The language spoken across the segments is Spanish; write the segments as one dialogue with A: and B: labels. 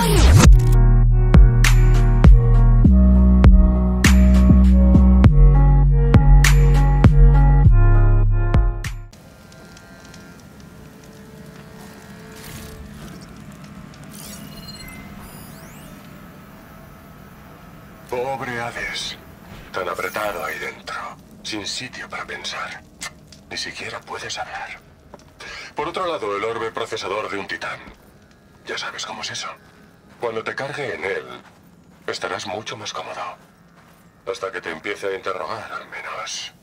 A: Pobre Hades. Tan apretado ahí dentro. Sin sitio para pensar. Ni siquiera puedes hablar. Por otro lado, el orbe procesador de un titán. Ya sabes cómo es eso. Cuando te cargue en él, estarás mucho más cómodo. Hasta que te empiece a interrogar, al menos.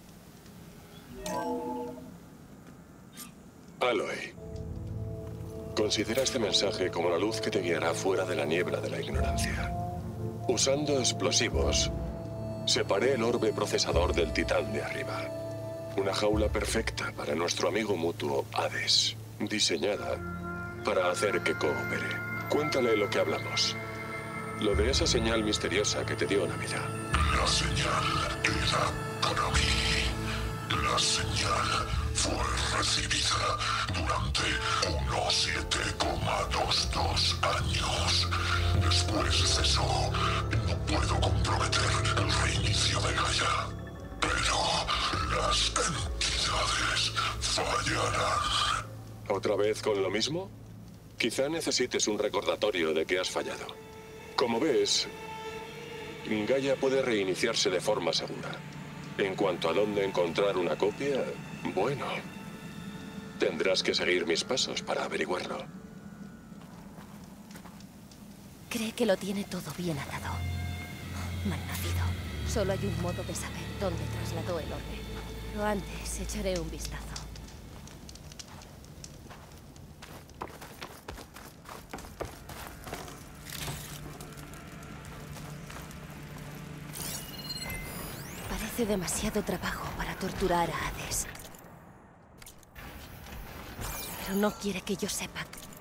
A: Aloy. Considera este mensaje como la luz que te guiará fuera de la niebla de la ignorancia. Usando explosivos, separé el orbe procesador del titán de arriba. Una jaula perfecta para nuestro amigo mutuo Hades. Diseñada para hacer que coopere. Cuéntale lo que hablamos. Lo de esa señal misteriosa que te dio Navidad.
B: La señal era para mí. La señal fue recibida durante unos 7,22 años. Después cesó. No puedo comprometer el reinicio de Gaia. Pero las entidades fallarán.
A: ¿Otra vez con lo mismo? Quizá necesites un recordatorio de que has fallado. Como ves, Gaia puede reiniciarse de forma segura. En cuanto a dónde encontrar una copia, bueno, tendrás que seguir mis pasos para averiguarlo.
C: Cree que lo tiene todo bien atado. Malnacido. Solo hay un modo de saber dónde trasladó el orbe. Pero antes echaré un vistazo. Parece demasiado trabajo para torturar a Hades. Pero no quiere que yo sepa.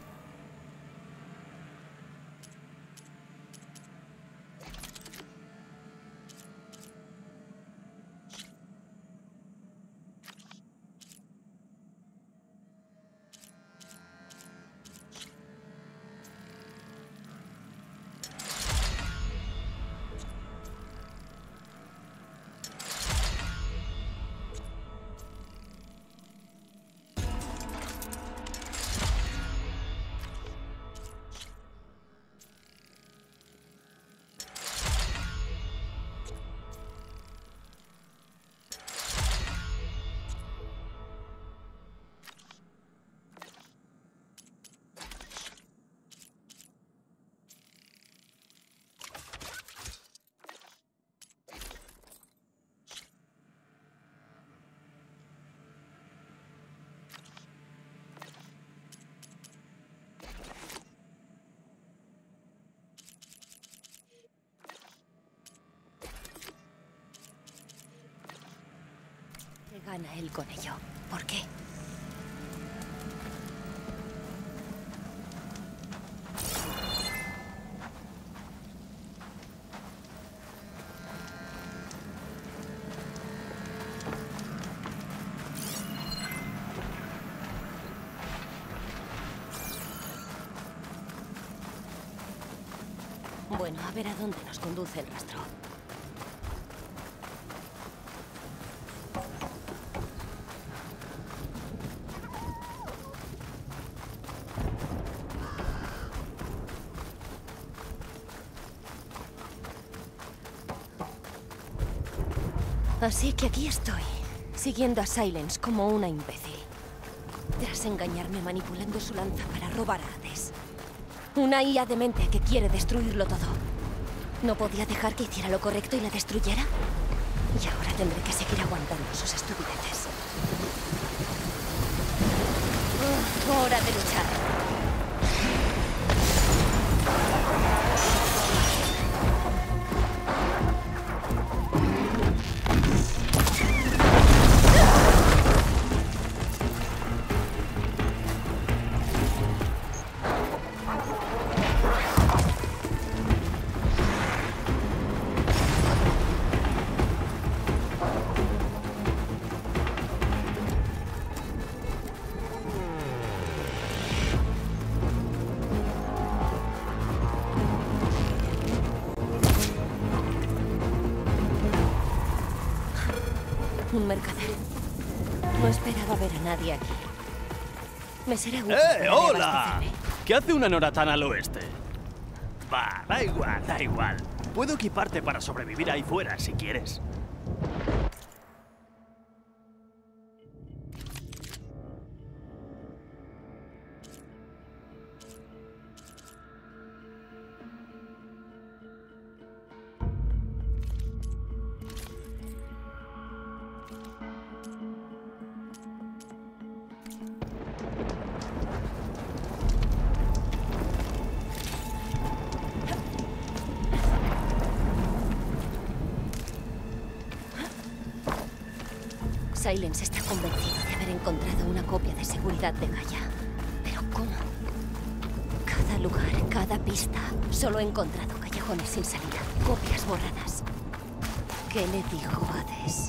C: Gana él con ello. ¿Por qué? Bueno, a ver a dónde nos conduce el rastro. Así que aquí estoy, siguiendo a Sylens como una imbécil. Tras engañarme manipulando su lanza para robar a Hades. Una IA demente que quiere destruirlo todo. ¿No podía dejar que hiciera lo correcto y la destruyera? Y ahora tendré que seguir aguantando sus estupideces. Hora de luchar. Un mercader. No esperaba ver a nadie aquí. Me será útil.
D: ¡Hola! ¿Qué hace una Nora tan al oeste? Va, da igual, da igual. Puedo equiparte para sobrevivir ahí fuera si quieres.
C: Silence está convencido de haber encontrado una copia de seguridad de Gaia. ¿Pero cómo? Cada lugar, cada pista. Solo he encontrado callejones sin salida, copias borradas. ¿Qué le dijo Hades?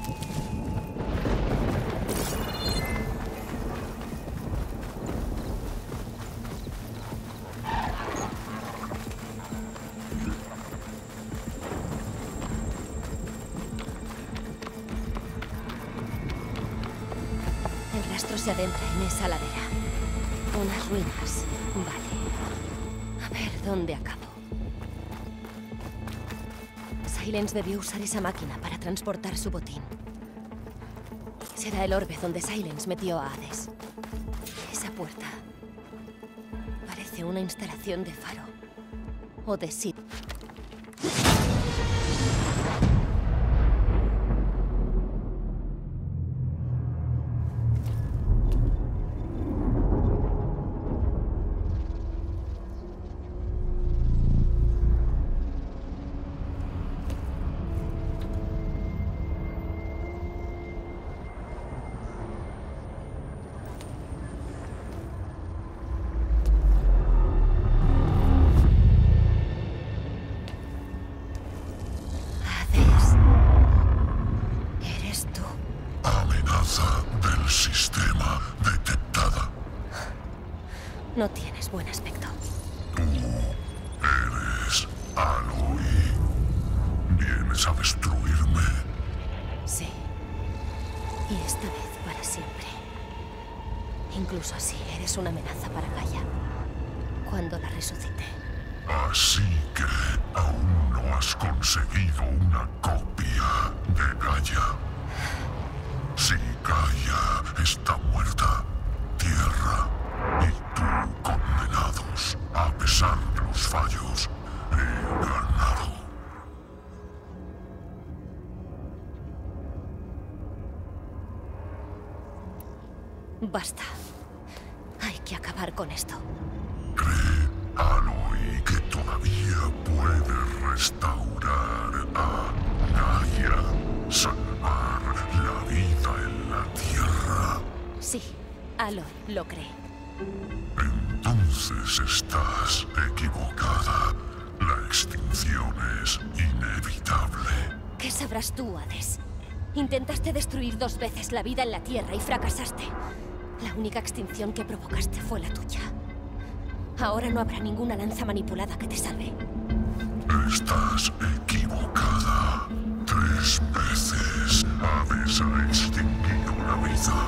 C: El rastro se adentra en esa ladera. Unas ruinas. Vale. A ver dónde acabo. Silence debió usar esa máquina para transportar su botín. Será el orbe donde Silence metió a Hades. Esa puerta parece una instalación de faro. O de Sid. No tienes buen aspecto.
B: Tú eres Aloy. ¿Vienes a destruirme?
C: Sí. Y esta vez para siempre. Incluso así eres una amenaza para Gaia. Cuando la resucite.
B: Así que aún no has conseguido una copia de Gaia. Si Gaia está muerta, Tierra y tú condenados, a pesar de los fallos, he ganado.
C: Basta. Hay que acabar con esto.
B: ¿Cree Aloy que todavía puede restaurar a Gaia? ¿Salvar la vida en la Tierra?
C: Sí, Aloy lo cree.
B: Entonces estás equivocada. La extinción es inevitable.
C: ¿Qué sabrás tú, Hades? Intentaste destruir 2 veces la vida en la Tierra y fracasaste. La única extinción que provocaste fue la tuya. Ahora no habrá ninguna lanza manipulada que te salve.
B: Estás equivocada. 3 veces Hades ha extinguido la vida.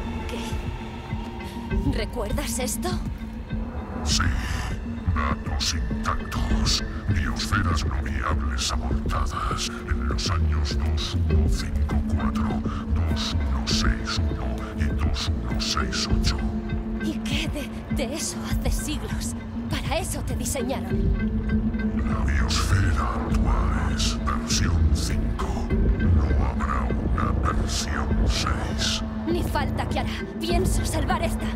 C: ¿Qué? ¿Recuerdas esto?
B: Sí, datos intactos. Biosferas no viables abortadas en los años 2154, 2161 y 2168.
C: ¿Y qué de eso hace siglos? Para eso te diseñaron.
B: La biosfera actual es versión 5. No habrá una versión 6.
C: Ni falta que hará. Pienso salvar esta.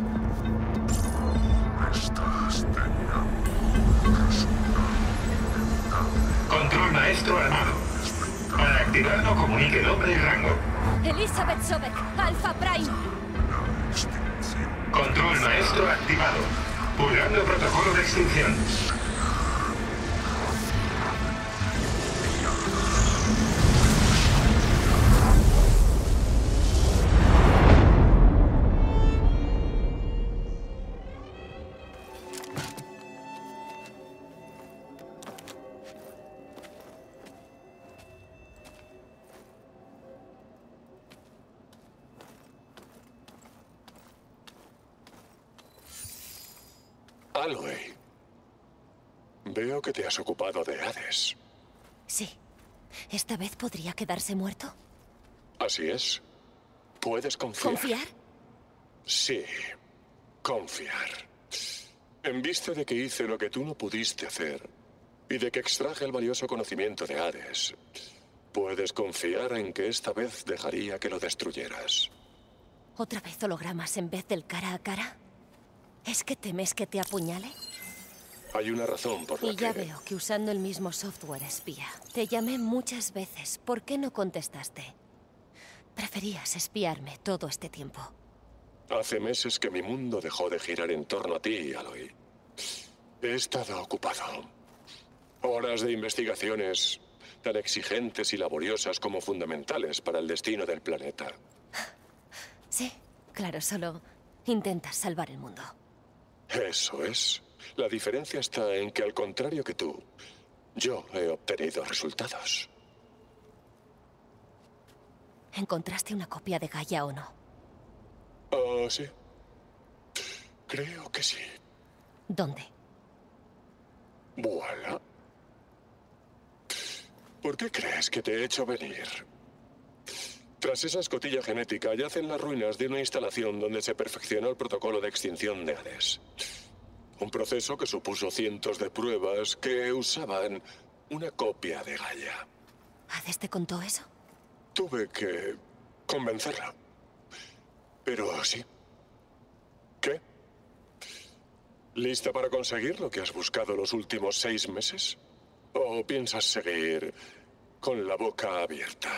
B: Estás teniendo un resultado inevitable.
E: Control maestro armado. Para activarlo, comunique nombre y rango.
C: Elizabeth Sobek, Alpha Prime.
B: La extinción.
E: Control maestro activado. Pulgando protocolo de extinción.
A: Aloy, veo que te has ocupado de Hades.
C: Sí. ¿Esta vez podría quedarse muerto?
A: Así es. Puedes confiar.
C: ¿Confiar?
A: Sí, confiar. En vista de que hice lo que tú no pudiste hacer y de que extraje el valioso conocimiento de Hades, puedes confiar en que esta vez dejaría que lo destruyeras.
C: ¿Otra vez hologramas en vez del cara a cara? ¿Es que temes que te apuñale?
A: Hay una razón por la
C: Y ya
A: que...
C: veo que usando el mismo software espía. Te llamé muchas veces. ¿Por qué no contestaste? Preferías espiarme todo este tiempo.
A: Hace meses que mi mundo dejó de girar en torno a ti, Aloy. He estado ocupado. Horas de investigaciones tan exigentes y laboriosas como fundamentales para el destino del planeta.
C: Sí, claro, solo intentas salvar el mundo.
A: Eso es. La diferencia está en que, al contrario que tú, yo he obtenido resultados.
C: ¿Encontraste una copia de Gaia o no?
A: Ah, sí. Creo que sí.
C: ¿Dónde?
A: Voilà. ¿Por qué crees que te he hecho venir? Tras esa escotilla genética yacen las ruinas de una instalación donde se perfeccionó el protocolo de extinción de Hades. Un proceso que supuso cientos de pruebas que usaban una copia de Gaia.
C: ¿Hades te contó eso?
A: Tuve que convencerla. Pero sí. ¿Qué? ¿Lista para conseguir lo que has buscado los últimos 6 meses? ¿O piensas seguir con la boca abierta?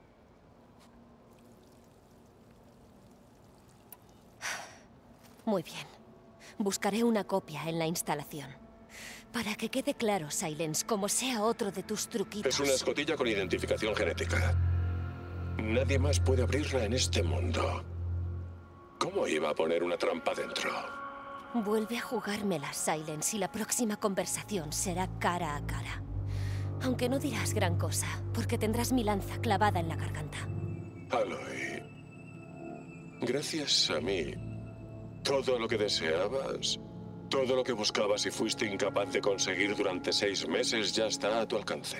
C: Muy bien. Buscaré una copia en la instalación. Para que quede claro, Silence, como sea otro de tus truquitos.
A: Es una escotilla con identificación genética. Nadie más puede abrirla en este mundo. ¿Cómo iba a poner una trampa dentro?
C: Vuelve a jugármela, Silence, y la próxima conversación será cara a cara. Aunque no dirás gran cosa, porque tendrás mi lanza clavada en la garganta.
A: Aloy, gracias a mí, todo lo que deseabas, todo lo que buscabas y fuiste incapaz de conseguir durante 6 meses ya está a tu alcance.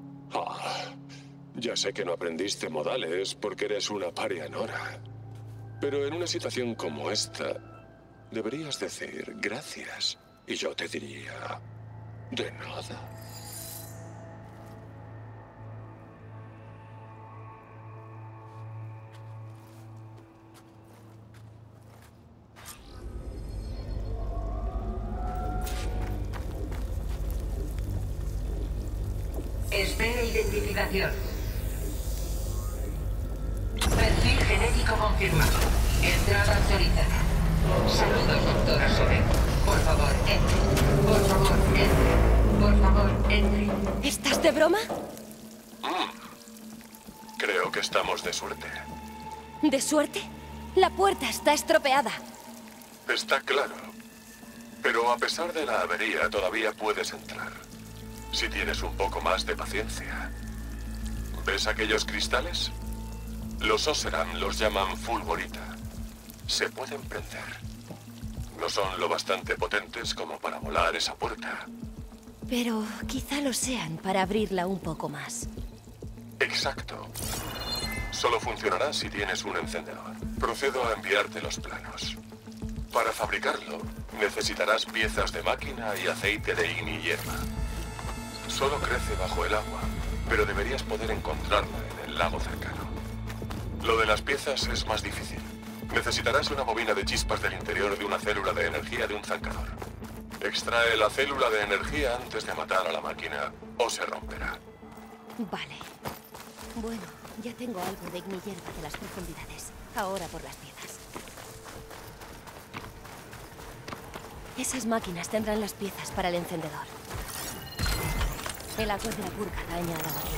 A: Ya sé que no aprendiste modales porque eres una parianora. Pero en una situación como esta, deberías decir gracias. Y yo te diría, de nada.
F: Espere identificación. Perfil genético confirmado. Entrada autorizada. Saludos, doctora Sobe. Por favor, entre. Por favor, entre. Por favor, entre.
C: ¿Estás de broma?
A: Creo que estamos de suerte.
C: ¿De suerte? La puerta está estropeada.
A: Está claro. Pero a pesar de la avería, todavía puedes entrar. Si tienes un poco más de paciencia. ¿Ves aquellos cristales? Los Oseram los llaman fulgorita. Se pueden prender. No son lo bastante potentes como para volar esa puerta.
C: Pero quizá lo sean para abrirla un poco más.
A: Exacto. Solo funcionará si tienes un encendedor. Procedo a enviarte los planos. Para fabricarlo, necesitarás piezas de máquina y aceite de igni y hierba. Solo crece bajo el agua, pero deberías poder encontrarla en el lago cercano. Lo de las piezas es más difícil. Necesitarás una bobina de chispas del interior de una célula de energía de un zancador. Extrae la célula de energía antes de matar a la máquina o se romperá.
C: Vale. Bueno, ya tengo algo de igni hierba de las profundidades. Ahora por las piezas. Esas máquinas tendrán las piezas para el encendedor. El agua de la burga daña a la máquina.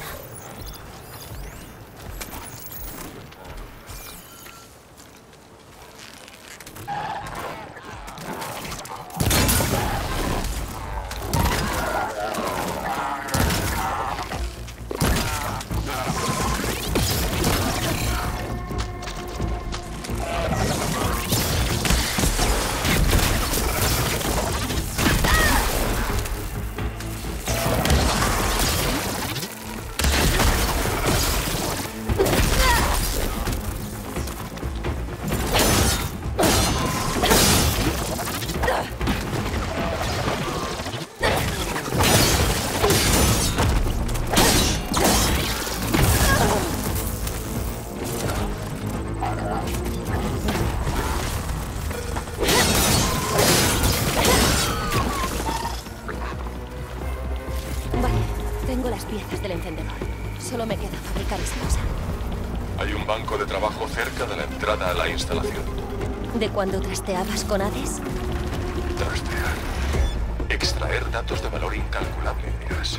C: Tengo las piezas del encendedor. Solo me queda fabricar esa cosa.
A: Hay un banco de trabajo cerca de la entrada a la instalación.
C: ¿De cuando trasteabas con Hades?
A: Trastear. Extraer datos de valor incalculable, dirás.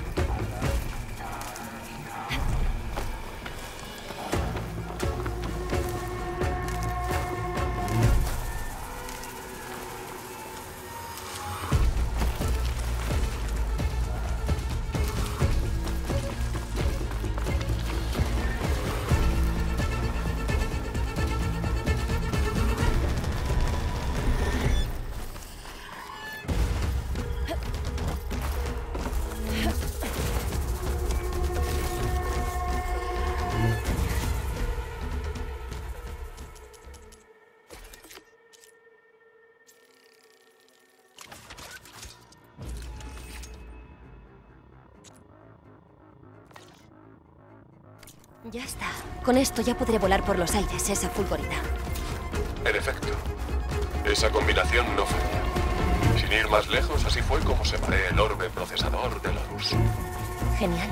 C: Ya está. Con esto ya podré volar por los aires esa fulgorita.
A: En efecto, esa combinación no falla. Sin ir más lejos, así fue como separé el orbe procesador de Horus.
C: Genial.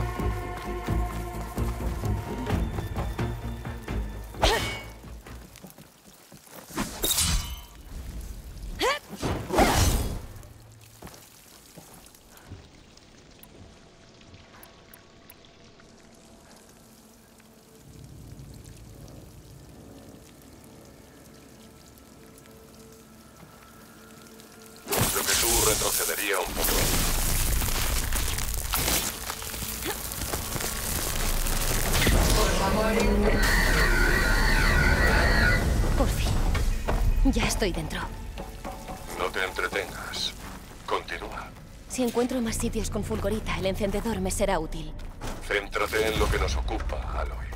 A: Retrocedería un poco.
F: Por favor, entre.
C: Por fin. Ya estoy dentro.
A: No te entretengas. Continúa.
C: Si encuentro más sitios con fulgorita, el encendedor me será útil.
A: Céntrate en lo que nos ocupa, Aloy.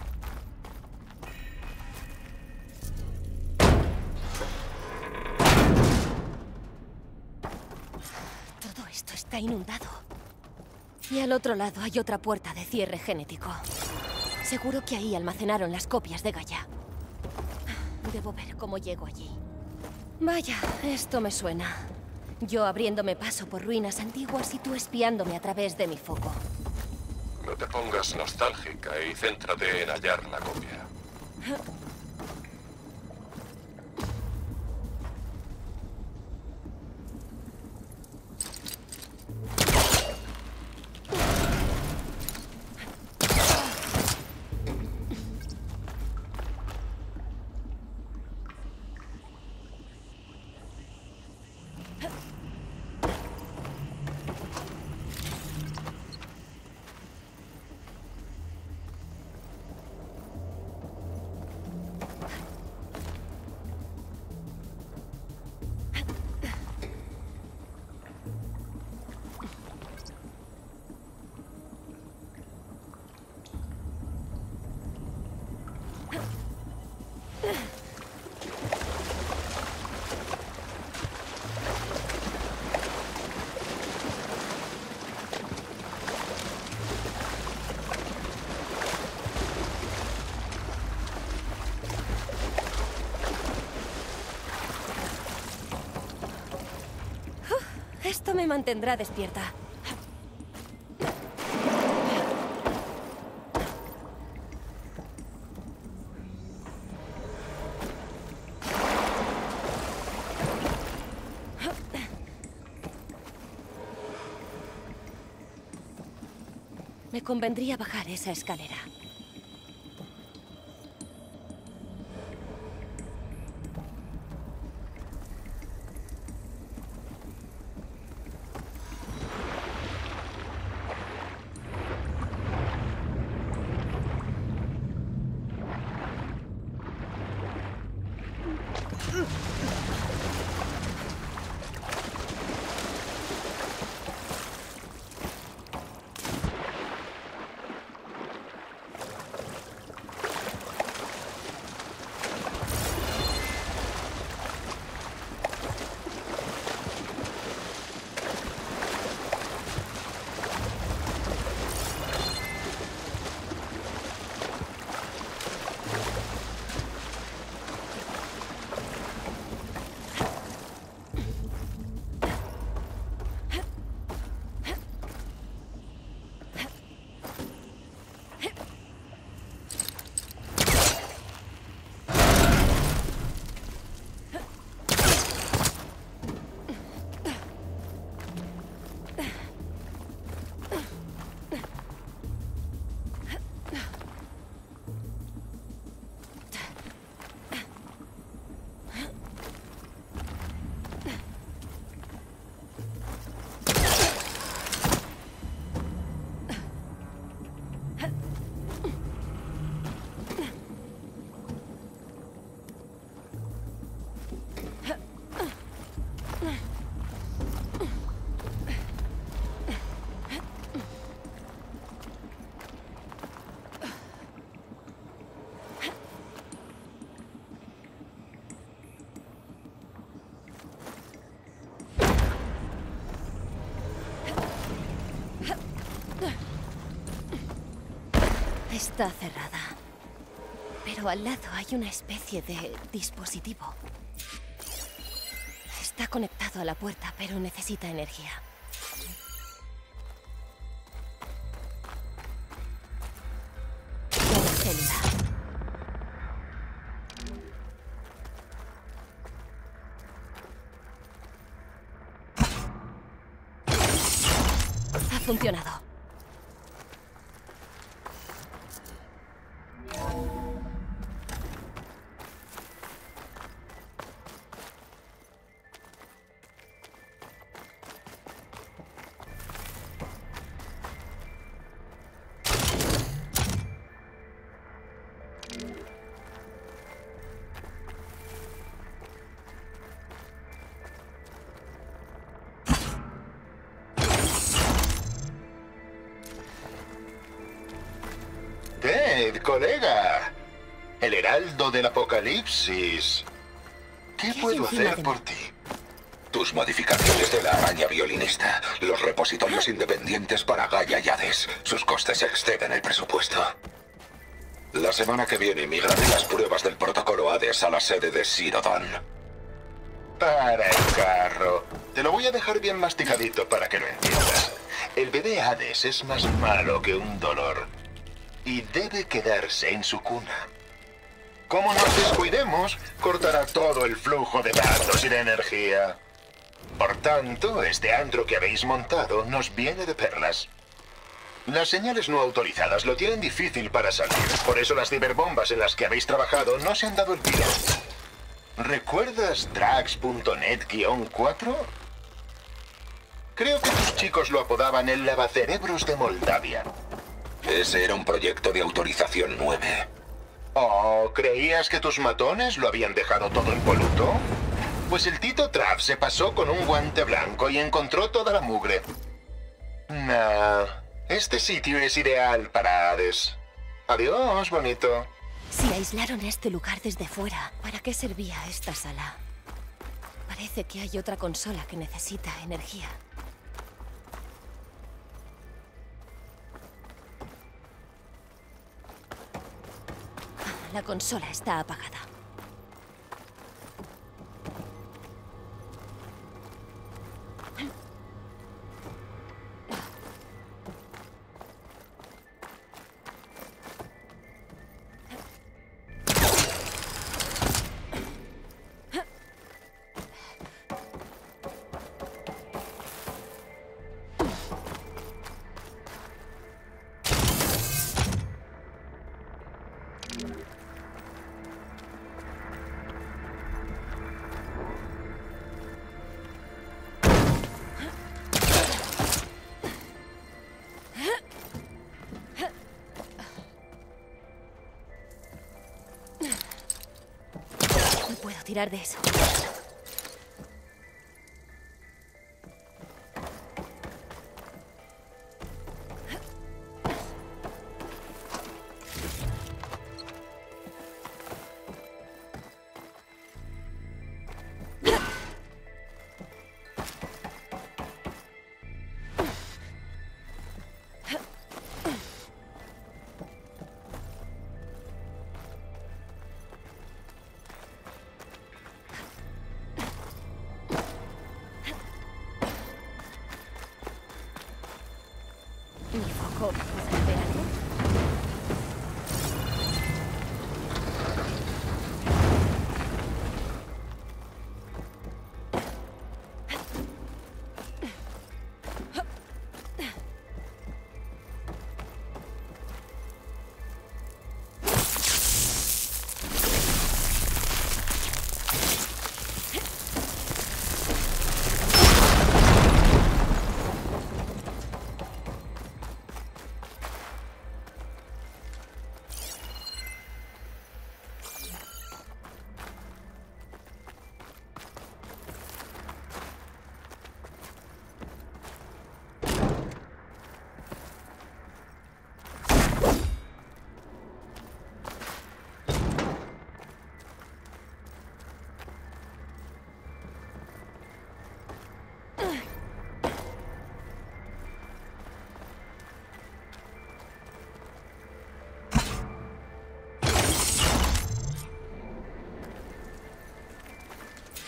C: Todo esto está inundado. Y al otro lado hay otra puerta de cierre genético. Seguro que ahí almacenaron las copias de Gaia. Debo ver cómo llego allí. Vaya, esto me suena. Yo abriéndome paso por ruinas antiguas y tú espiándome a través de mi foco.
A: No te pongas nostálgica y céntrate en hallar la copia.
C: Esto me mantendrá despierta. Me convendría bajar esa escalera. Está cerrada. Pero al lado hay una especie de dispositivo. Está conectado a la puerta, pero necesita energía. Una célula. Ha funcionado.
G: Colega, el heraldo del apocalipsis. ¿Qué puedo hacer por ti? Tus modificaciones de la araña violinista, los repositorios independientes para Gaia y Hades. Sus costes exceden el presupuesto. La semana que viene migraré las pruebas del protocolo Hades a la sede de Sirodon. Para el carro. Te lo voy a dejar bien masticadito para que lo entiendas. El bebé Hades es más malo que un dolor. Y debe quedarse en su cuna. Como nos descuidemos, cortará todo el flujo de datos y de energía. Por tanto, este antro que habéis montado nos viene de perlas. Las señales no autorizadas lo tienen difícil para salir. Por eso las ciberbombas en las que habéis trabajado no se han dado el tiro. ¿Recuerdas Drax.net-4? Creo que tus chicos lo apodaban el lavacerebros de Moldavia. Ese era un proyecto de autorización 9. Oh, ¿creías que tus matones lo habían dejado todo impoluto? Pues el Tito Trav se pasó con un guante blanco y encontró toda la mugre. Nah, este sitio es ideal para Hades. Adiós, bonito.
C: Si aislaron este lugar desde fuera, ¿para qué servía esta sala? Parece que hay otra consola que necesita energía. La consola está apagada. No puedo tirar de eso. ¿Mi foco puede ver algo?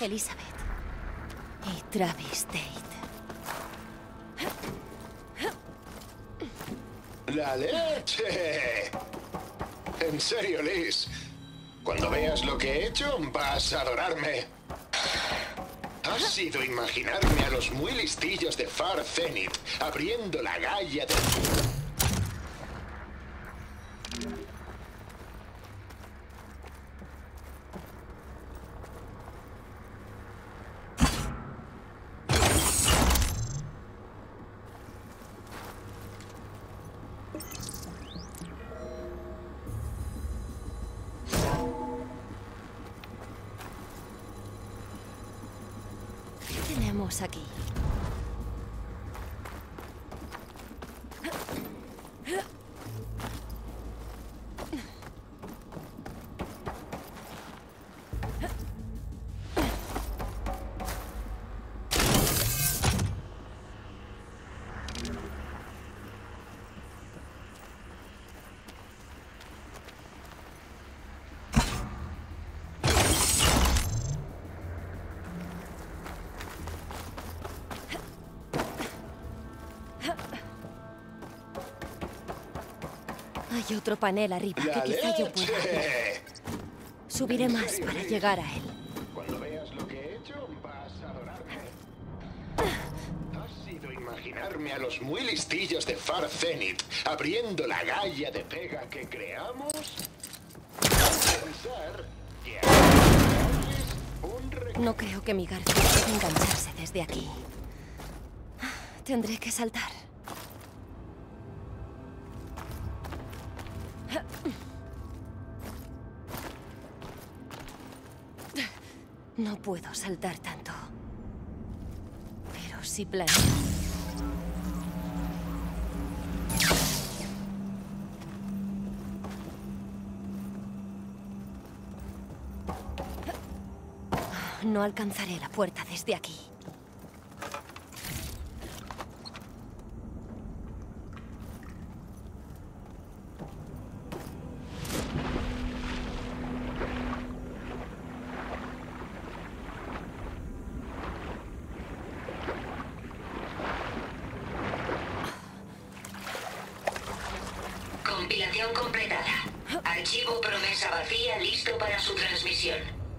C: Elizabeth. Y Travis Tate.
H: ¡La leche! En serio, Liz. Cuando veas lo que he hecho, vas a adorarme. ¿Has sido imaginarme a los muy listillos de Far Zenith abriendo la galla de...
C: ¿Qué tenemos aquí? Hay otro panel arriba
H: ¡La
C: que quizá yo pueda.
H: leche!
C: Subiré más para llegar a él.
H: Cuando veas lo que he hecho, vas a adorarme. ¿Has sido imaginarme a los muy listillos de Far Zenith abriendo la galla de pega que creamos? Pensar que
C: No creo que mi garfio pueda engancharse desde aquí. Tendré que saltar. No puedo saltar tanto. Pero sí planeo. No alcanzaré la puerta desde aquí.
F: Compilación completada. Archivo promesa vacía listo para su transmisión.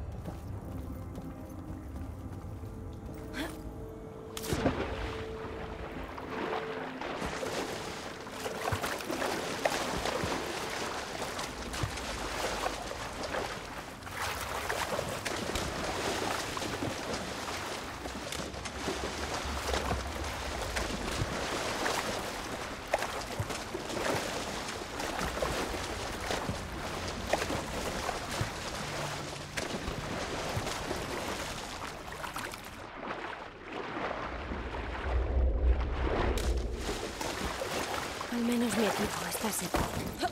C: Al menos mi equipo está seguro.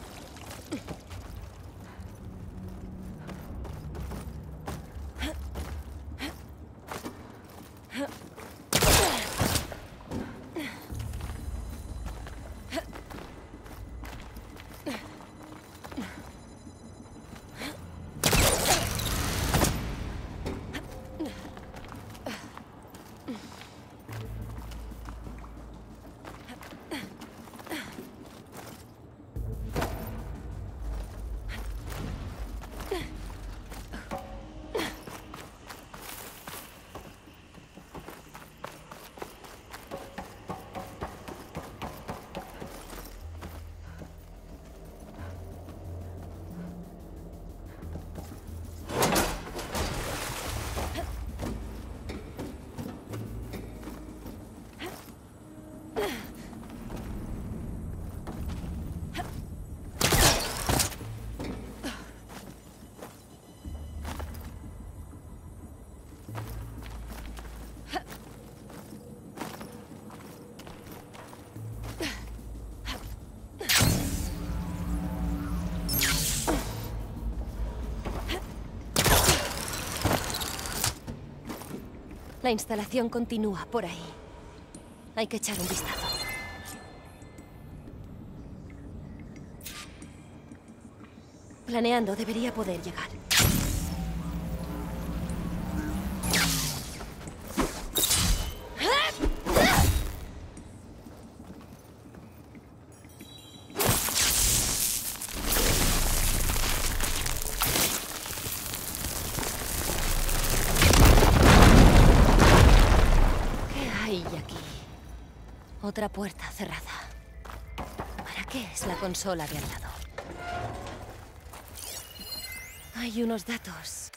C: La instalación continúa por ahí. Hay que echar un vistazo. Planeando, debería poder llegar. Otra puerta cerrada. ¿Para qué es la consola de al lado? Hay unos datos.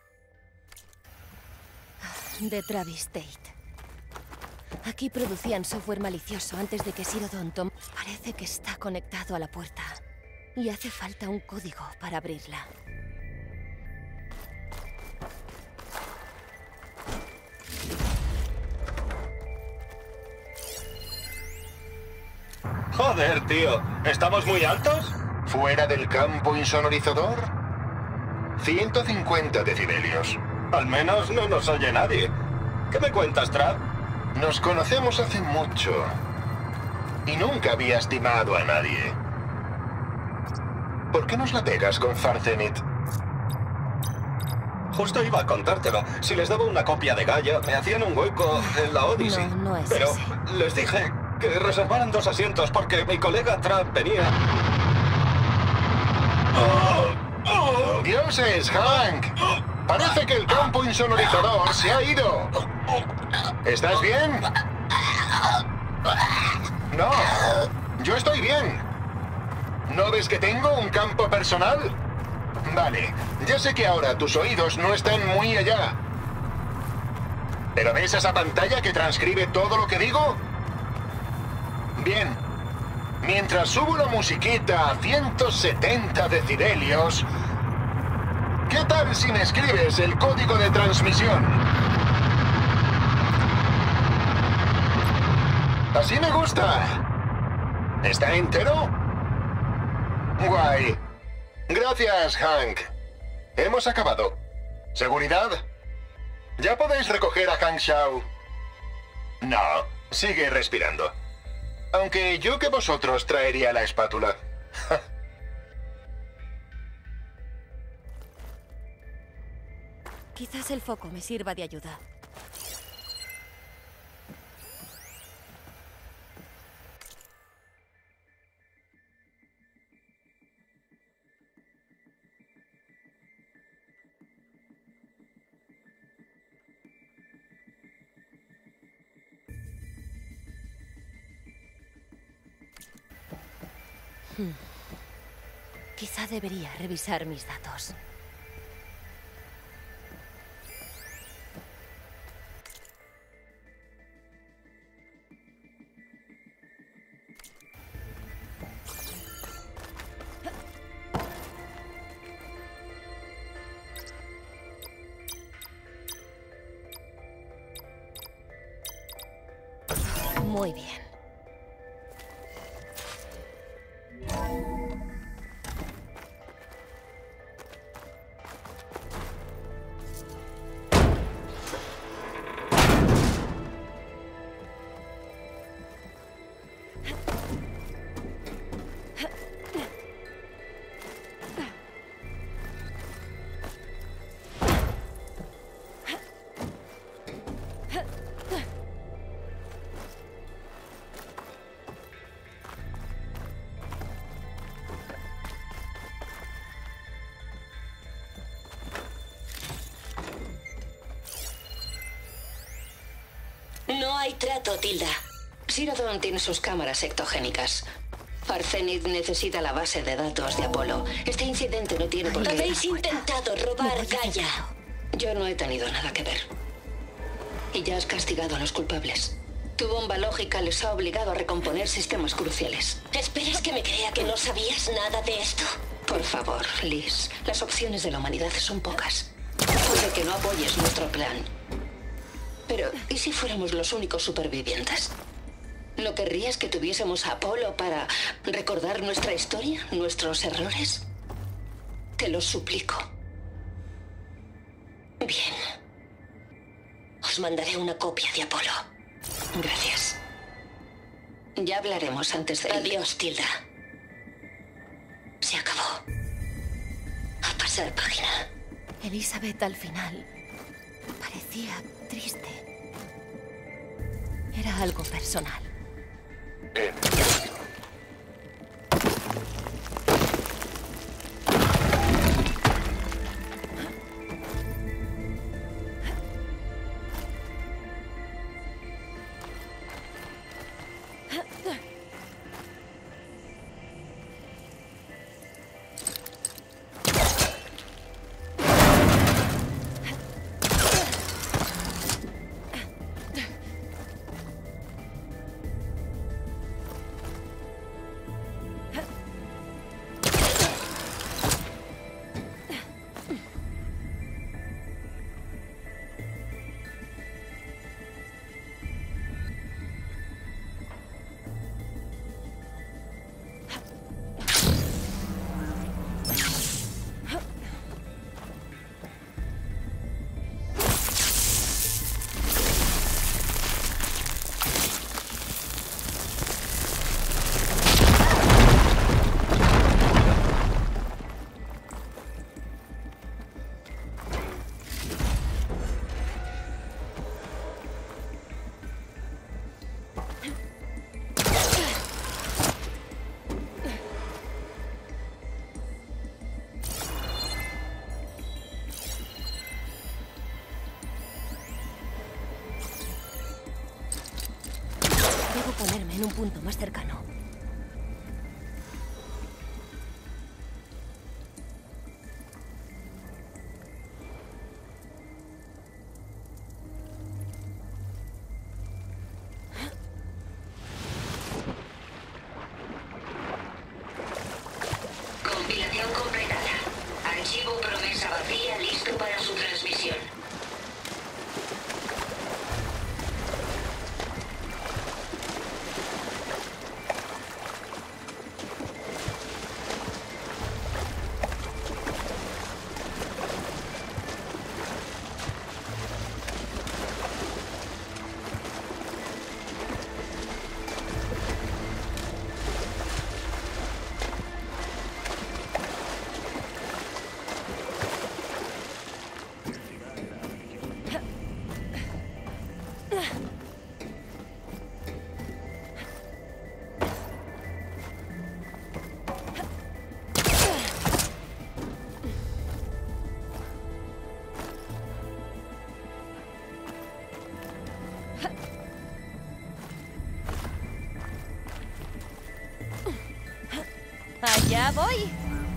C: De Travis Tate. Aquí producían software malicioso antes de que Sirodon tomara. Parece que está conectado a la puerta. Y hace falta un código para abrirla.
I: Joder, tío. ¿Estamos muy altos?
H: ¿Fuera del campo insonorizador? 150 decibelios.
I: Al menos no nos oye nadie. ¿Qué me cuentas, Trav?
H: Nos conocemos hace mucho. Y nunca había estimado a nadie. ¿Por qué nos la pegas con Farzenit?
I: Justo iba a contártelo. Si les daba una copia de Gaia, me hacían un hueco en la Odyssey.
C: No es
I: Pero
C: ese.
I: les dije que reservaran 2 asientos porque mi colega Trav venía.
H: ¡Dioses, Hank! Parece que el campo insonorizador se ha ido. ¿Estás bien? No, yo estoy bien. ¿No ves que tengo un campo personal? Vale, ya sé que ahora tus oídos no están muy allá. ¿Pero ves esa pantalla que transcribe todo lo que digo? Bien. Mientras subo la musiquita a 170 decibelios, ¿qué tal si me escribes el código de transmisión? Así me gusta. ¿Está entero? Guay. Gracias, Hank. Hemos acabado. ¿Seguridad? ¿Ya podéis recoger a Hank Shaw? No, sigue respirando. Aunque yo que vosotros traería la espátula.
C: Quizás el foco me sirva de ayuda. Quizá debería revisar mis datos. Muy bien.
J: No hay trato, Tilda. Sirodon tiene sus cámaras ectogénicas. Farzenit necesita la base de datos de Apolo. Este incidente no tiene por qué... Habéis intentado robar Gaia. Yo no he tenido nada que ver. Y ya has castigado a los culpables. Tu bomba lógica les ha obligado a recomponer sistemas cruciales. ¿Esperas que me crea que no sabías nada de esto? Por favor, Liz. Las opciones de la humanidad son pocas. Puede que no apoyes nuestro plan. Pero, ¿y si fuéramos los únicos supervivientes? ¿No querrías que tuviésemos a Apolo para recordar nuestra historia, nuestros errores? Te lo suplico. Bien. Os mandaré una copia de Apolo. Gracias. Ya hablaremos antes de... Adiós, Tilda. Se acabó. A pasar página.
C: Elizabeth al final parecía triste. Era algo personal. en un punto más cercano.
J: Compilación completada. Archivo promesa vacía listo para su transmisión.
C: ¡Allá voy!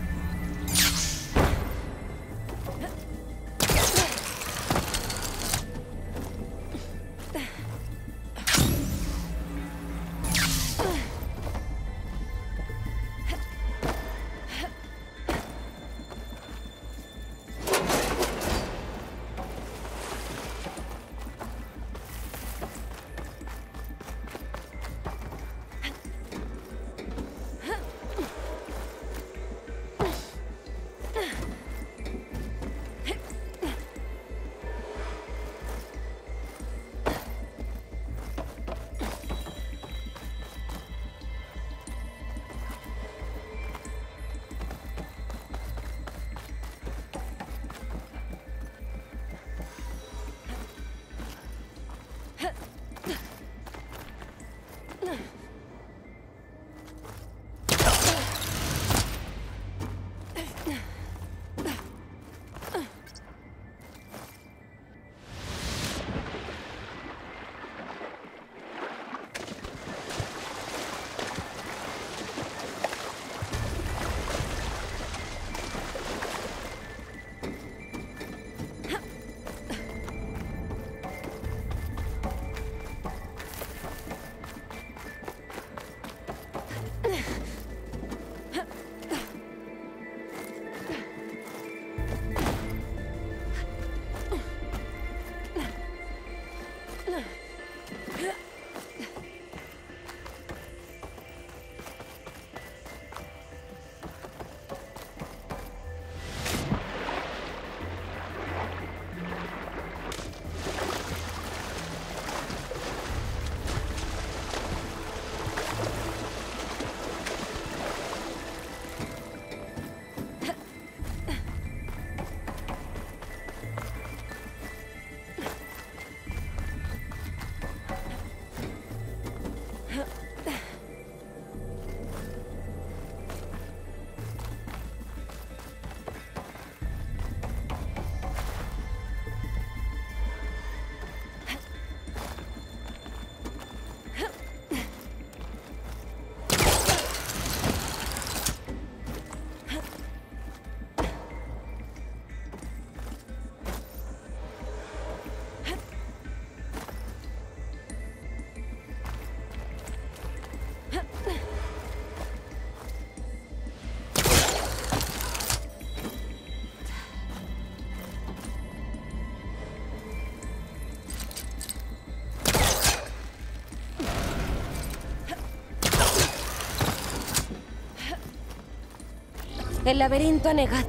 C: El laberinto anegado.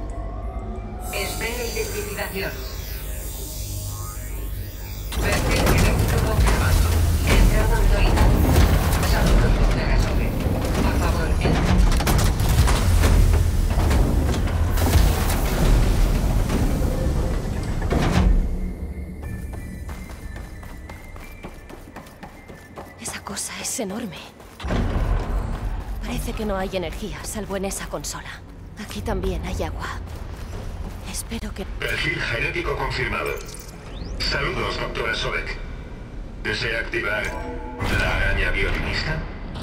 F: Espera identificación. Perfil genético confirmado. Entrada autorizada. Saludos, doctor Asobe. Por favor, entre.
C: Esa cosa es enorme. Parece que no hay energía, salvo en esa consola. Aquí también hay agua. Espero que...
E: Perfil genético confirmado. Saludos, doctora Sobek. ¿Desea activar la araña violinista?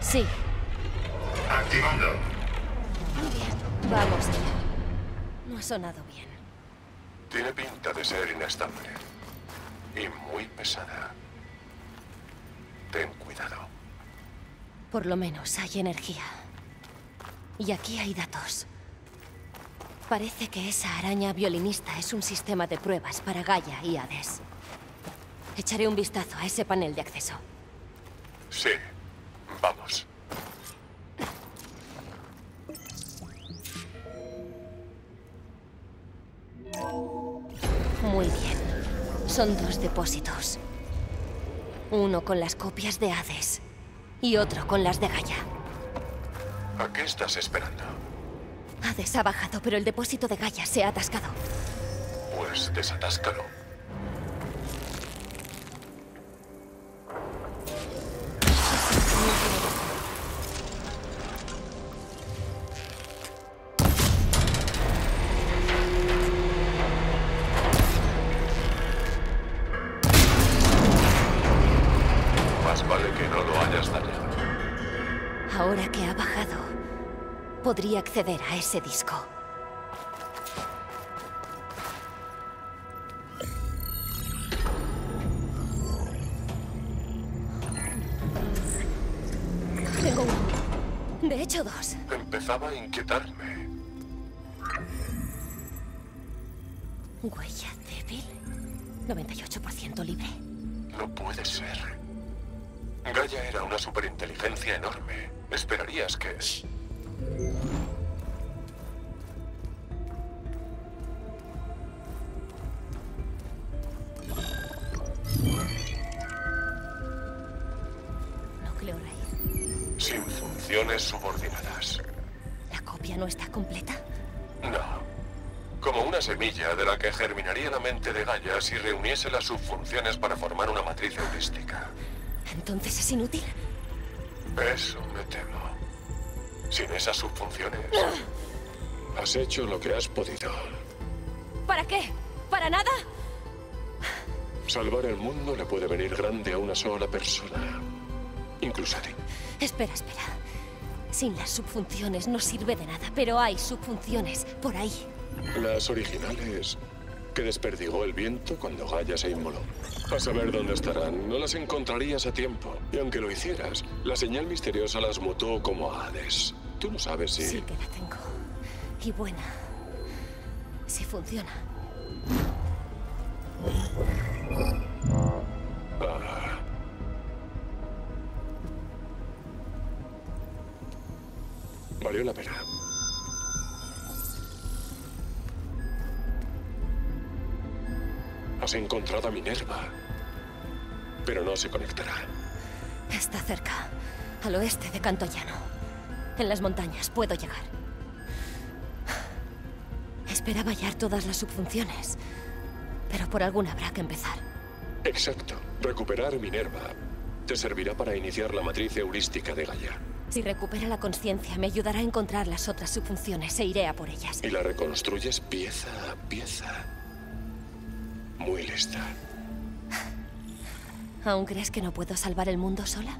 C: Sí.
E: Activando.
C: Muy bien. Vamos allá. No ha sonado bien.
A: Tiene pinta de ser inestable. Y muy pesada. Ten cuidado.
C: Por lo menos hay energía. Y aquí hay datos. Parece que esa araña violinista es un sistema de pruebas para Gaia y Hades. Echaré un vistazo a ese panel de acceso.
A: Sí. Vamos.
C: Muy bien. Son 2 depósitos. Uno con las copias de Hades y otro con las de Gaia.
A: ¿A qué estás esperando?
C: Hades ha bajado, pero el depósito de Gaia se ha atascado.
A: Pues desatáscalo. Más vale que no lo hayas dañado.
C: Ahora que ha bajado, podría acceder a ese disco. Tengo uno. De hecho, 2.
A: Empezaba a inquietarme.
C: Huella débil. 98% libre.
A: No puede ser. Gaia era una superinteligencia enorme. Esperarías que...
C: Núcleo raíz.
A: Sin funciones subordinadas.
C: ¿La copia no está completa?
A: No. Como una semilla de la que germinaría la mente de Gaia si reuniese las subfunciones para formar una matriz heurística.
C: ¿Entonces es inútil?
A: Eso me temo. Sin esas subfunciones, has hecho lo que has podido.
C: ¿Para qué? ¿Para nada?
A: Salvar el mundo le puede venir grande a una sola persona. Incluso a ti.
C: Espera, espera. Sin las subfunciones no sirve de nada, pero hay subfunciones por ahí.
A: Las originales que desperdigó el viento cuando Gaia se inmoló. A saber dónde estarán, no las encontrarías a tiempo. Y aunque lo hicieras, la señal misteriosa las mutó como a Hades. Tú no sabes si...
C: Sí que la tengo. Y buena. Si funciona.
A: Ah. Valió la pena. Has encontrado a Minerva, pero no se conectará.
C: Está cerca, al oeste de Cantoyano. En las montañas puedo llegar. Esperaba hallar todas las subfunciones, pero por alguna habrá que empezar.
A: Exacto. Recuperar Minerva te servirá para iniciar la matriz heurística de Gaia.
C: Si recupera la conciencia, me ayudará a encontrar las otras subfunciones e iré a por ellas.
A: Y la reconstruyes pieza a pieza. Muy lista.
C: ¿Aún crees que no puedo salvar el mundo sola?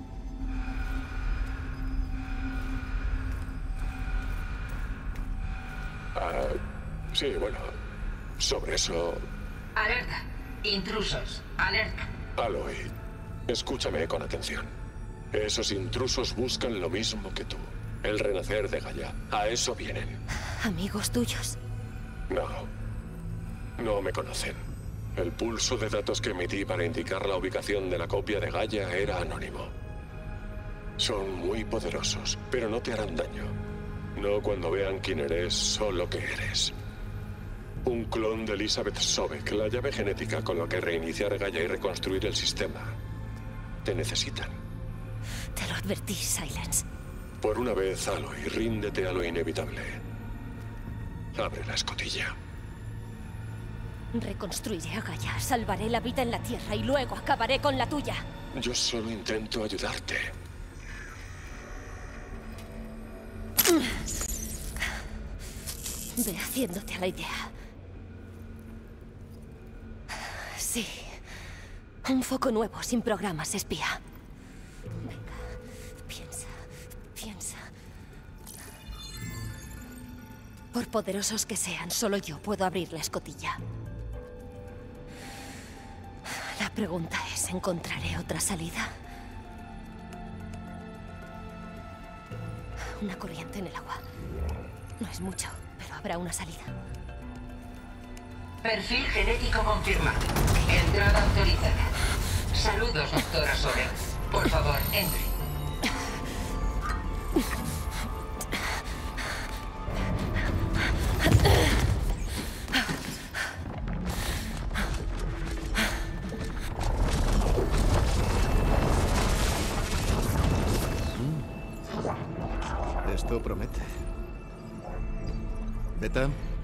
A: Sí, bueno. Sobre eso...
F: Alerta. Intrusos. Alerta.
A: Aloy, escúchame con atención. Esos intrusos buscan lo mismo que tú. El renacer de Gaia. A eso vienen.
C: ¿Amigos tuyos?
A: No. No me conocen. El pulso de datos que emití para indicar la ubicación de la copia de Gaia era anónimo. Son muy poderosos, pero no te harán daño. No cuando vean quién eres o lo que eres. Un clon de Elizabeth Sobek, la llave genética con la que reiniciar Gaia y reconstruir el sistema. Te necesitan.
C: Te lo advertí, Silence.
A: Por una vez, Aloy, ríndete a lo inevitable. Abre la escotilla.
C: Reconstruiré a Gaia, salvaré la vida en la Tierra y luego acabaré con la tuya.
A: Yo solo intento ayudarte.
C: Ve haciéndote a la idea. Sí. Un foco nuevo, sin programas espía. Venga, piensa, Por poderosos que sean, solo yo puedo abrir la escotilla. La pregunta es, ¿encontraré otra salida? Una corriente en el agua. No es mucho, pero habrá una salida.
F: Perfil genético confirmado. Entrada autorizada. Saludos, doctora Sobe. Por favor, entre.
K: Esto promete. Beta.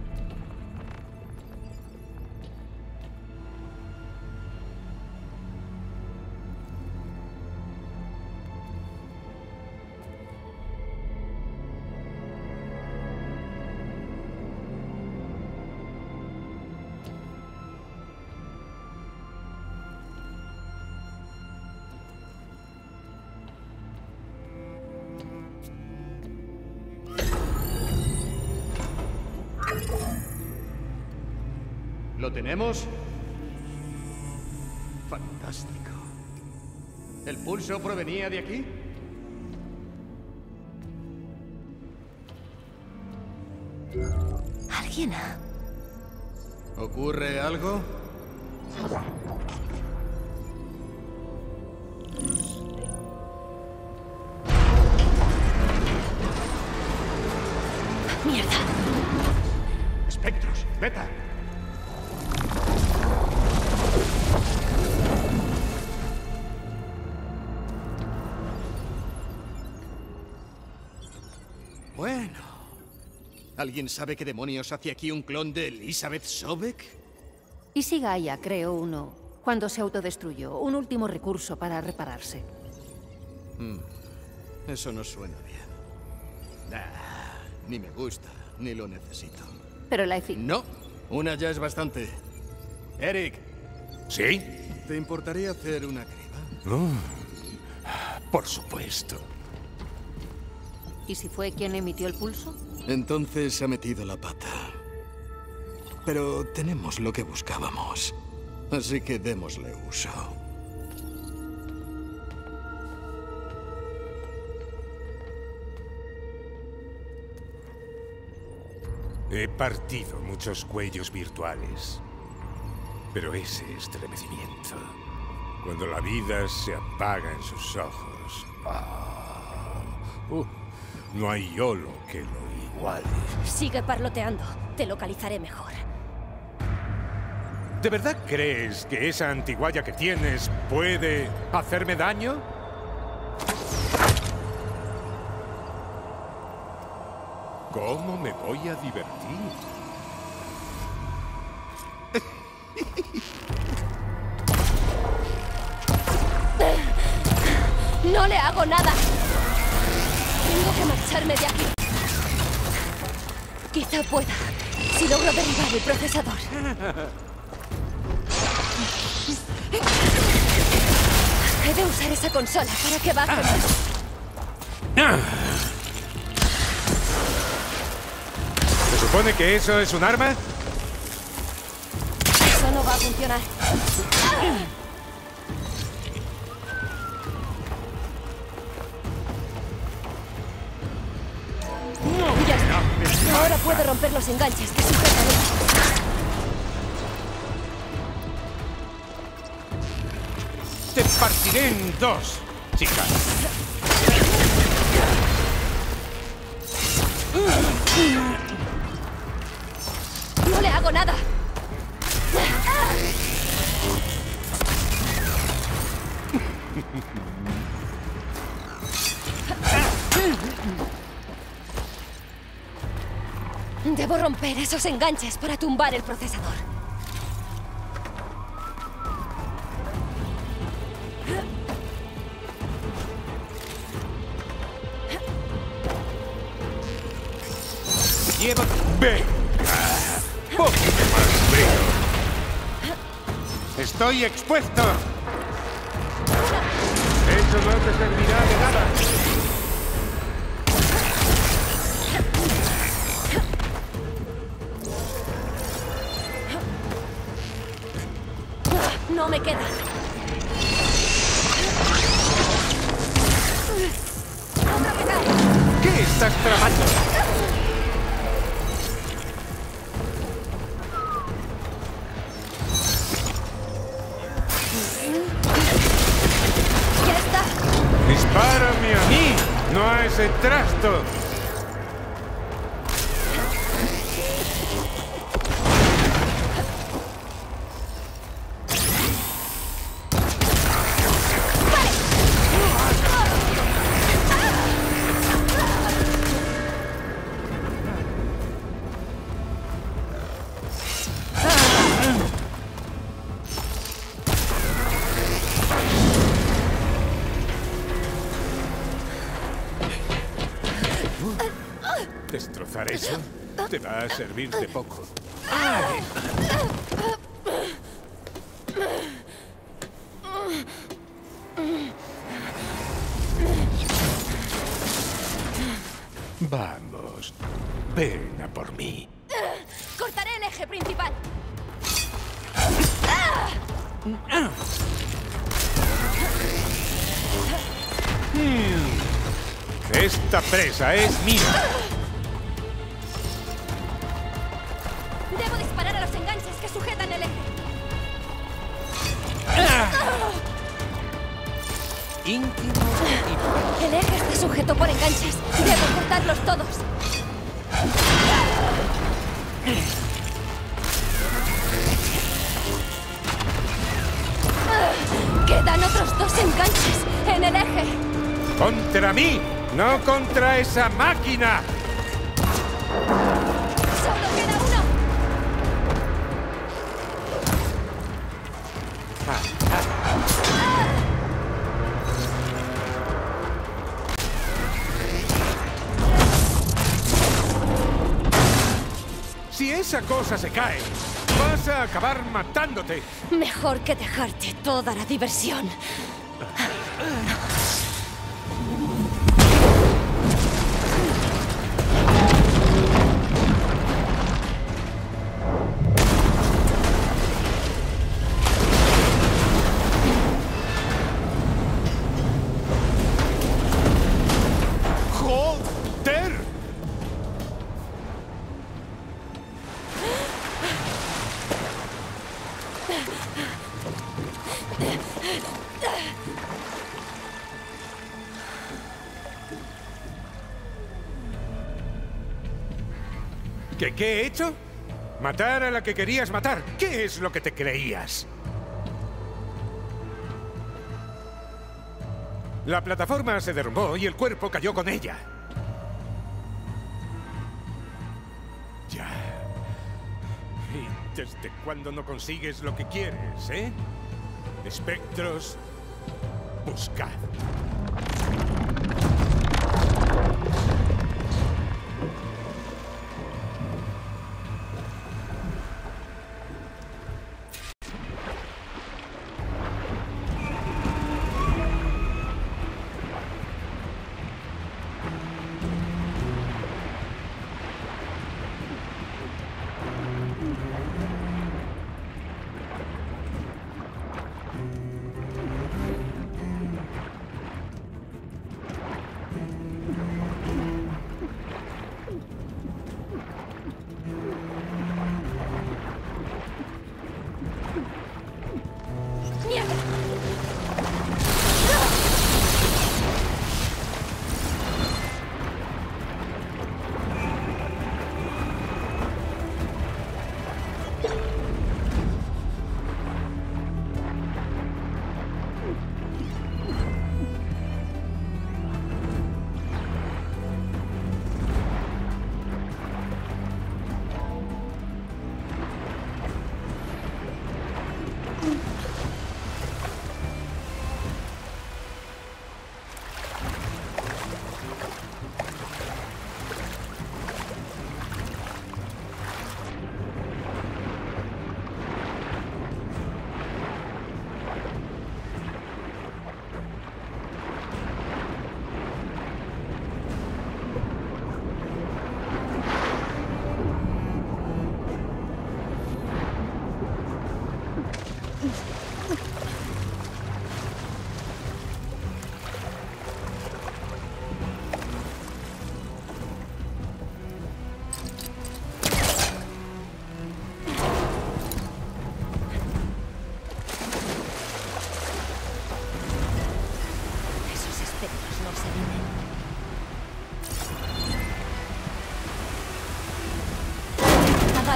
K: ¿Lo tenemos? Fantástico. ¿El pulso provenía de aquí?
C: ¿Alguien?
K: ¿Ocurre algo?
C: ¡Mierda!
K: Espectros, Beta. Bueno. ¿Alguien sabe qué demonios hace aquí un clon de Elizabeth Sobek?
L: Y si Gaia creó uno cuando se autodestruyó, un último recurso para repararse.
K: Eso no suena bien. Ni me gusta, ni lo necesito.
L: Pero la eficacia...
K: No, una ya es bastante. Eric.
M: ¿Sí?
K: ¿Te importaría hacer una criba?
M: Por supuesto.
L: ¿Y si fue quien emitió el pulso?
K: Entonces ha metido la pata. Pero tenemos lo que buscábamos. Así que démosle uso.
M: He partido muchos cuellos virtuales. Pero ese estremecimiento, cuando la vida se apaga en sus ojos... no hay yolo que lo iguale.
C: Sigue parloteando. Te localizaré mejor.
M: ¿De verdad crees que esa antiguaya que tienes puede hacerme daño? ¿Cómo me voy a divertir?
C: ¡No le hago nada! Tengo que marcharme de aquí. Quizá pueda, si logro derribar el procesador. He de usar esa consola para que baje.
M: ¿Se supone que eso es un arma?
C: Eso no va a funcionar. Ya está. Ahora puedo romper los enganches que sujetan esto.
M: Te partiré en dos, chica.
C: ¡No le hago nada! Debo romper esos enganches para tumbar el procesador.
M: Lleva... ¡Venga! ¡Poquito más frío! ¡Estoy expuesto! Eso no te servirá de nada.
C: me queda.
M: ¿Qué estás tramando?
C: ¡Ya está!
M: ¡Dispárame a mí! ¡No a ese trasto! ¿Destrozar eso? Te va a servir de poco. ¡Ay! Vamos, ven a por mí.
C: ¡Cortaré el eje principal!
M: Esta presa es mía.
C: Debo disparar a los enganches que sujetan el eje.
M: Íntimo
C: El eje está sujeto por enganches. Debo cortarlos todos. Quedan otros 2 enganches en el eje.
M: ¡Contra mí! ¡No contra esa máquina!
C: ¡Solo queda uno!
M: Si esa cosa se cae, vas a acabar matándote.
C: Mejor que dejarte toda la diversión.
M: ¡Joder! ¿Qué he hecho? Matar a la que querías matar. ¿Qué es lo que te creías? La plataforma se derrumbó y el cuerpo cayó con ella. Ya. ¿Y desde cuándo no consigues lo que quieres, eh? Espectros, buscad.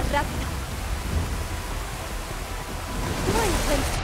C: rápido. No encuentro.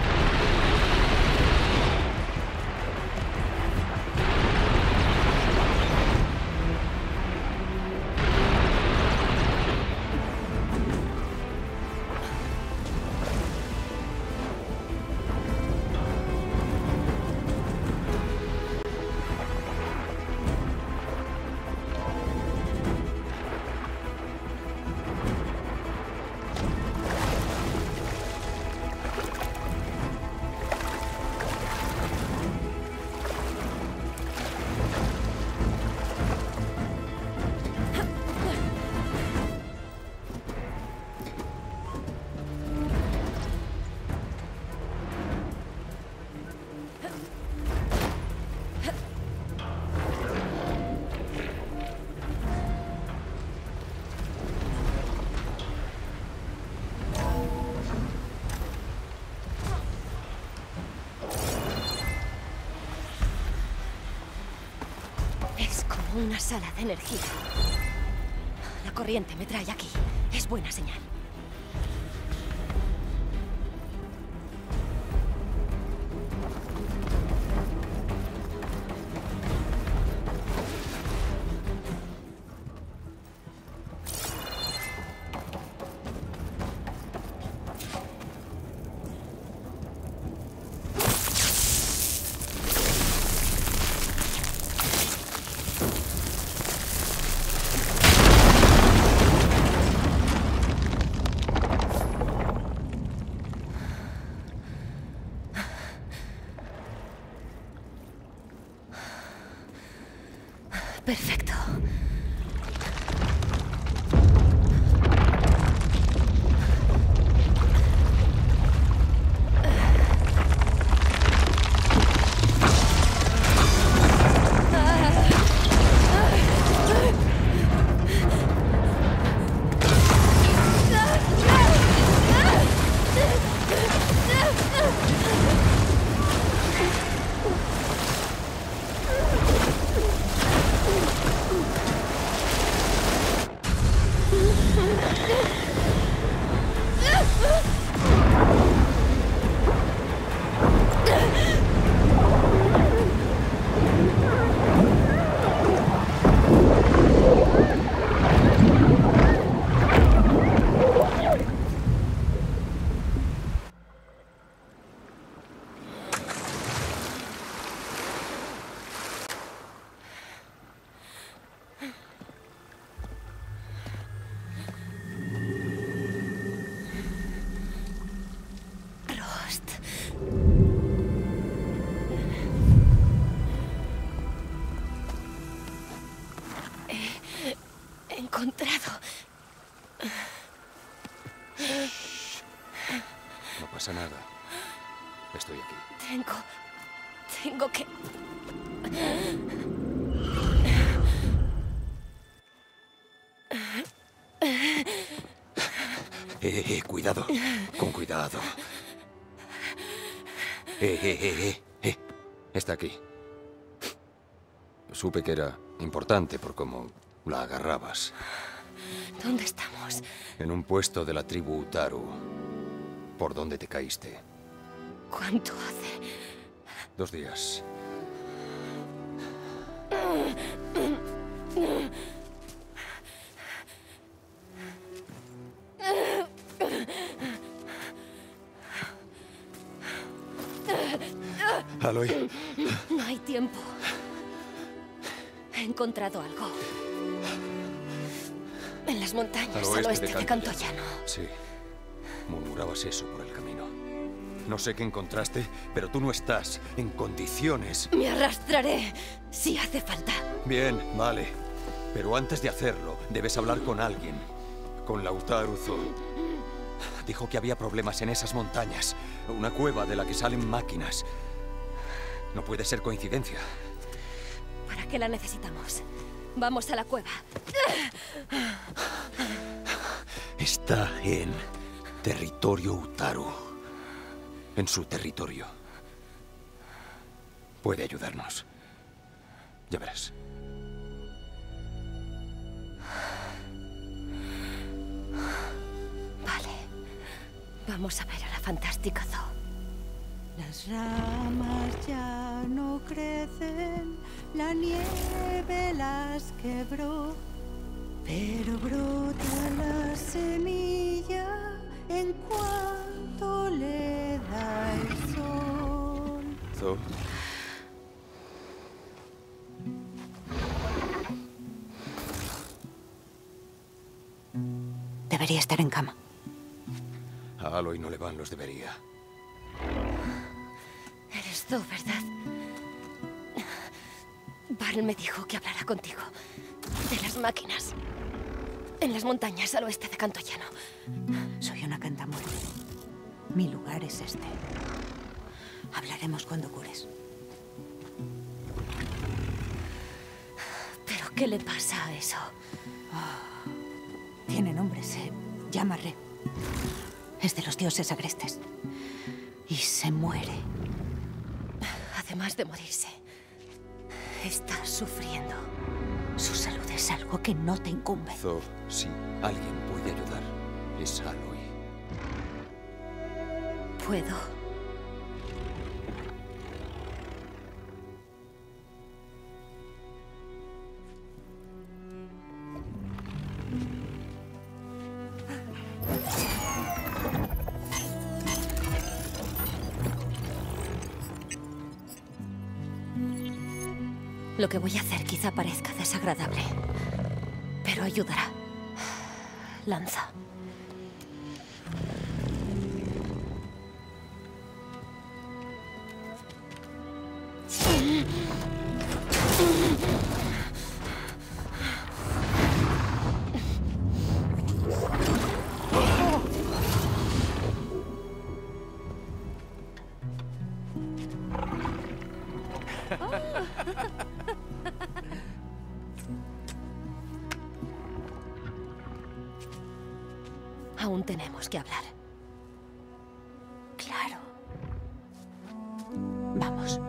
C: Es como una sala de energía. La corriente me trae aquí. Es buena señal. Perfecto. Encontrado.
N: No pasa nada. Estoy aquí.
C: Tengo que...
N: Cuidado. Con cuidado. Está aquí. Supe que era importante por cómo la agarrabas.
C: ¿Dónde estamos?
N: En un puesto de la tribu Utaru. ¿Por dónde te caíste?
C: ¿Cuánto hace?
N: 2 días. Aloy.
C: No hay tiempo. He encontrado algo. En las montañas al oeste de Cantoyano.
N: Sí. Murmurabas eso por el camino. No sé qué encontraste, pero tú no estás en condiciones.
C: Me arrastraré si hace falta.
N: Bien, vale. Pero antes de hacerlo, debes hablar con alguien. Con Lautaro Zorn. Dijo que había problemas en esas montañas. Una cueva de la que salen máquinas. No puede ser coincidencia.
C: ¿Para qué la necesitamos? Vamos a la cueva.
N: Está en territorio Utaru. En su territorio. Puede ayudarnos. Ya verás.
C: Vamos a ver a la fantástica Zo.
O: Las ramas ya no crecen, la nieve las quebró, pero brota la semilla en cuanto le da el sol.
N: Zo.
O: Debería estar en cama.
N: A Aloy no le van los debería.
C: Eres tú, ¿verdad? Varl me dijo que hablara contigo. De las máquinas. En las montañas al oeste de Cantoyano.
O: Soy una cantamuerte. Mi lugar es este. Hablaremos cuando cures.
C: ¿Pero qué le pasa a eso?
O: Tiene nombre, se llama Re. Es de los dioses agrestes. Y se muere.
C: Además de morirse, está sufriendo.
O: Su salud es algo que no te incumbe.
N: Zo, si alguien puede ayudar, es Aloy.
C: ¿Puedo? Lo que voy a hacer quizá parezca desagradable, pero ayudará. Lanza. Aún tenemos que hablar.
O: Claro. Vamos.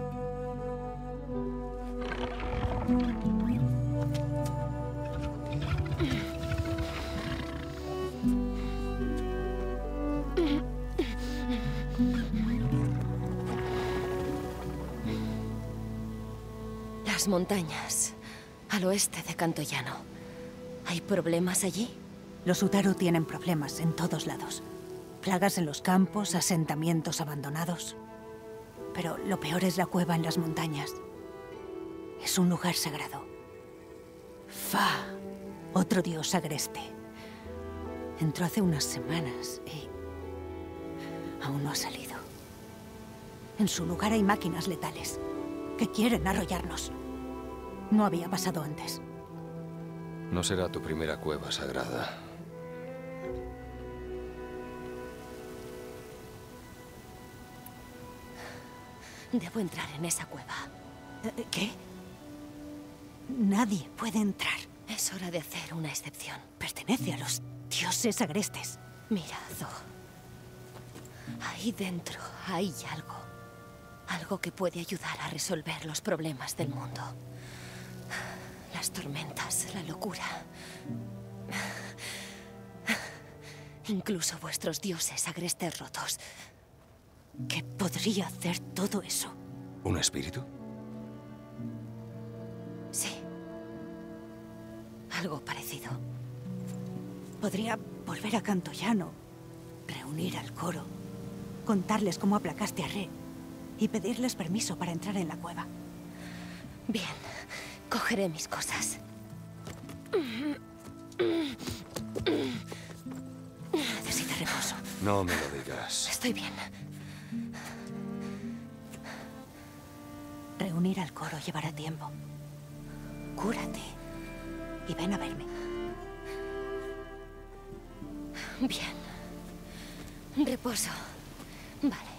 C: Las montañas, al oeste de Cantoyano. ¿Hay problemas allí?
O: Los Utaru tienen problemas en todos lados. Plagas en los campos, asentamientos abandonados. Pero lo peor es la cueva en las montañas. Es un lugar sagrado. Fa, otro dios agreste. Entró hace unas semanas y aún no ha salido. En su lugar hay máquinas letales que quieren arrollarnos. No había pasado antes.
N: No será tu primera cueva sagrada.
C: Debo entrar en esa cueva.
O: ¿Qué? Nadie puede entrar.
C: Es hora de hacer una excepción.
O: Pertenece a los dioses agrestes.
C: Mira, Zo. Ahí dentro hay algo. Algo que puede ayudar a resolver los problemas del mundo. Las tormentas, la locura. Incluso vuestros dioses agrestes rotos.
O: ¿Qué podría hacer todo eso?
N: ¿Un espíritu?
C: Sí. Algo parecido.
O: Podría volver a Cantoyano, reunir al coro, contarles cómo aplacaste a Re y pedirles permiso para entrar en la cueva.
C: Bien. Cogeré mis cosas.
O: Necesita reposo.
N: No me lo digas.
C: Estoy bien.
O: Reunir al coro llevará tiempo. Cúrate y ven a verme.
C: Bien. Reposo. Vale.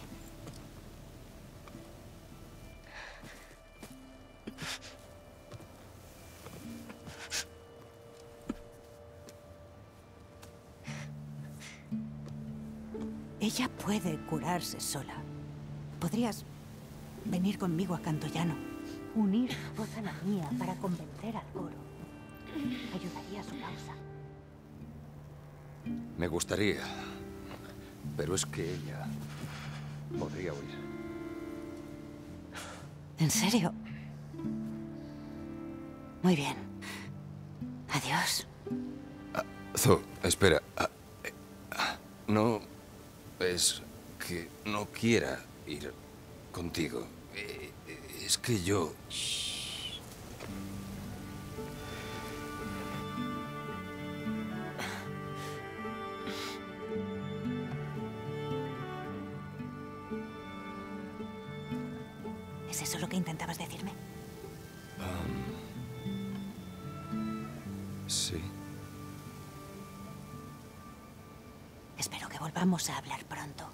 O: Ella puede curarse sola. Podrías venir conmigo a Cantoyano. Unir su voz a la mía para convencer al coro. Ayudaría a su causa.
N: Me gustaría, Pero es que ella podría huir.
O: ¿En serio? Muy bien. Adiós.
N: Zo, espera. No es que no quiera ir contigo. Es que yo...
O: ¿Es eso lo que intentabas decirme?
N: Sí.
O: Espero que volvamos a hablar pronto.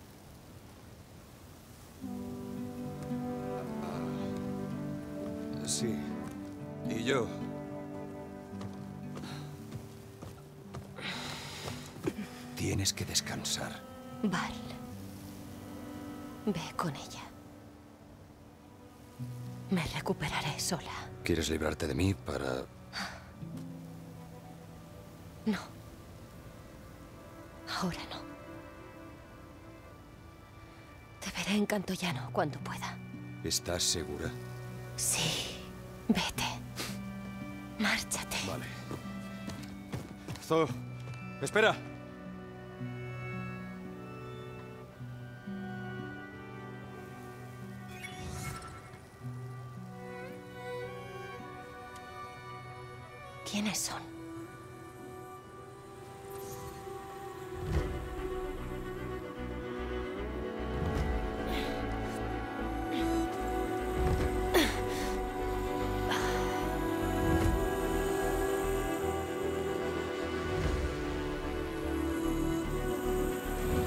N: Sí. Y yo... Tienes que descansar.
C: Val. Ve con ella. Me recuperaré sola.
N: ¿Quieres librarte de mí para...?
C: No. Ahora no. Te veré en Cantoyano cuando pueda.
N: ¿Estás segura?
C: Sí. Vete. Márchate.
N: Vale. Zo, espera.
C: ¿Quiénes son?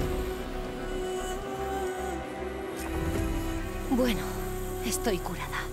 C: Bueno, estoy curada.